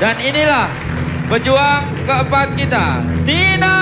Dan inilah pejuang keempat kita, Nina.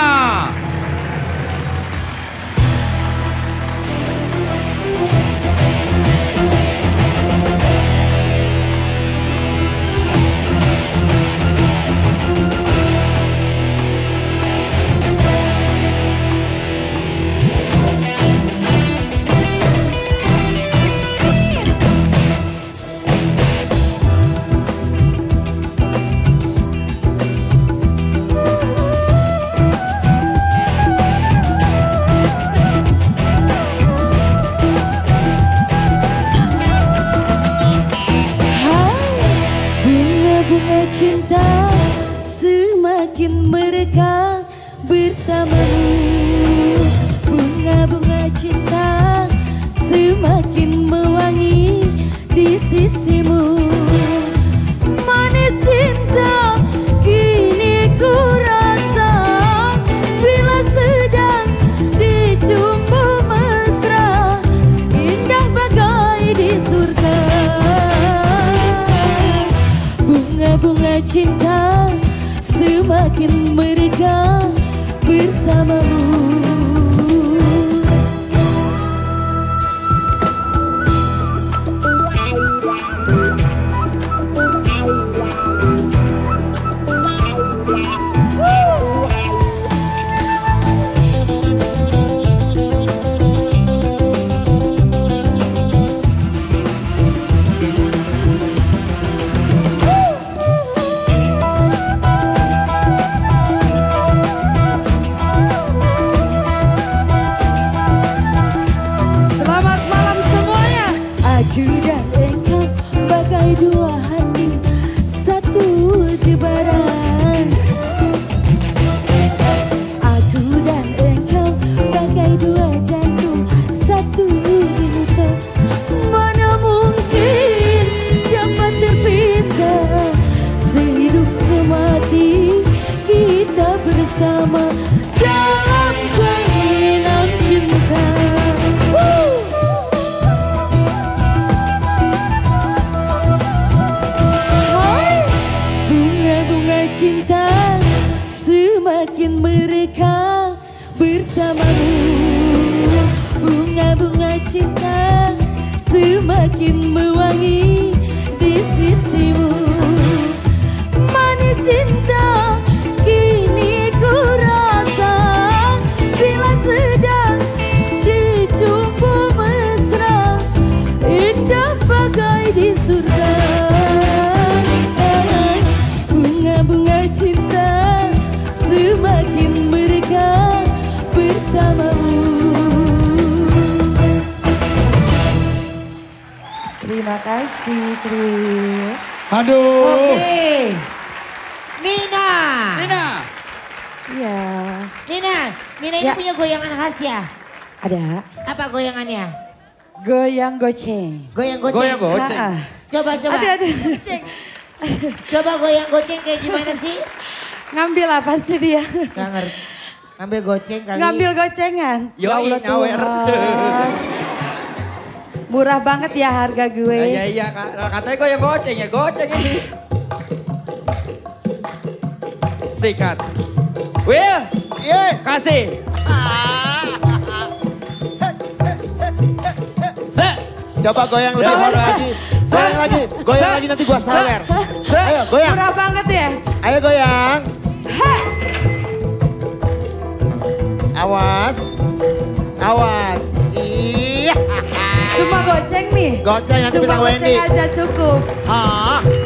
Cinta semakin merekah bersamamu. Bunga-bunga cinta semakin mewangi di sisimu. Manis cinta kini ku rasa bila sedang dicumbu mesra, indah bagai di surga. Bunga cinta semakin merekah bersamamu. Aku dan engkau bagai dua hati, satu debaran. Aku dan engkau bagai dua jantung, satu denyut. Mana mungkin dapat terpisah, sehidup semati kita bersama dalam jalinan cinta. Cinta semakin merekah bersamamu. Bunga-bunga cinta semakin mewangi di sisimu. Manis cinta kini ku rasa bila sedang dicumbu mesra, indah bagai di surga. Bunga cinta semakin merekah bersamamu. Terima kasih, Tri. Aduh. Oke. Nina. Iya. Nina ini Ya. punya goyangan khas ya? Ada. Apa goyangannya? Goyang goceng. Goyang goceng. Goyang goceng. Coba. Ada. Coba goyang goceng kayak gimana sih? Ngambil apa sih dia? Gak ngerti. Ngambil goceng kali. Ngambil gocengan. Yoi, Ya Allah nyawer. Tuhan. Murah banget ya harga gue. Iya katanya goyang goceng ya, goceng ini. Sikat. Will. Iya. Kasih. Coba goyang lagi. Goyang lagi nanti gua sawer. Ayo goyang. Murah banget ya. Ayo goyang. Awas. Iya. Cuma goceng nih. Goceng nanti Cuma bilang goceng Wendy. aja cukup. Ah.